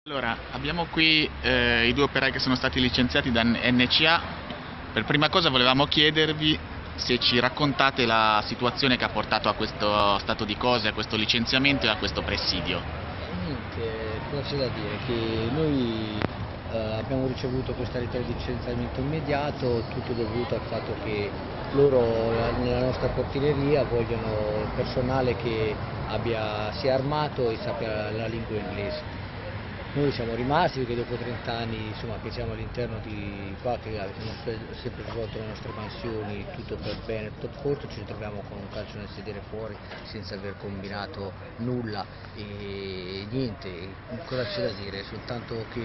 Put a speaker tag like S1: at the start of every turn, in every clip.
S1: Allora, abbiamo qui i due operai che sono stati licenziati da NCA. Per prima cosa volevamo chiedervi se ci raccontate la situazione che ha portato a questo stato di cose, a questo licenziamento e a questo presidio.
S2: Niente, cosa c'è da dire? Che noi abbiamo ricevuto questa lettera di licenziamento immediato, tutto dovuto al fatto che loro nella nostra portineria vogliono personale che sia armato e sappia la lingua inglese. Noi siamo rimasti perché dopo 30 anni insomma, che siamo all'interno di qua, che abbiamo sempre svolto le nostre mansioni, tutto per bene, tutto a posto, ci ritroviamo con un calcio nel sedere fuori senza aver combinato nulla e niente, cosa c'è da dire, soltanto che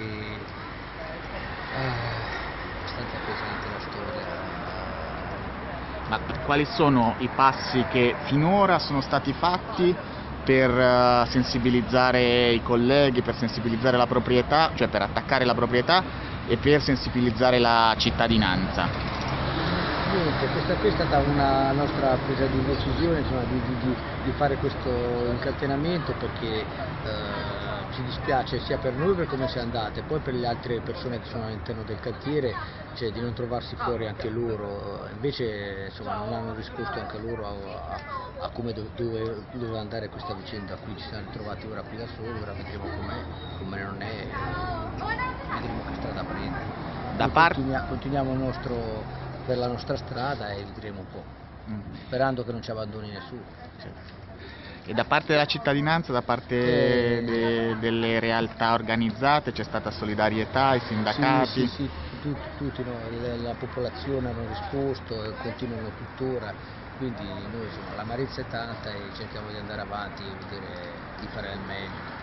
S2: è abbastanza pesante la storia.
S1: Ma quali sono i passi che finora sono stati fatti per sensibilizzare i colleghi, per sensibilizzare la proprietà, cioè per attaccare la proprietà e per sensibilizzare la cittadinanza?
S2: Niente, questa è stata una nostra presa di decisione, insomma, di fare questo incatenamento perché ci dispiace sia per noi per come siamo andate, poi per le altre persone che sono all'interno del cantiere, cioè di non trovarsi fuori anche loro, invece insomma, non hanno risposto anche loro a come doveva andare questa vicenda, qui ci siamo ritrovati ora qui da soli, ora vedremo come non è, vedremo che strada prendere. Continuiamo per la nostra strada e vedremo un po', sperando che non ci abbandoni nessuno.
S1: E da parte della cittadinanza, da parte delle realtà organizzate c'è stata solidarietà, i sindacati?
S2: Sì, tutti no, la popolazione hanno risposto e continuano tuttora, quindi noi insomma, l'amarezza è tanta e cerchiamo di andare avanti e vedere di fare al meglio.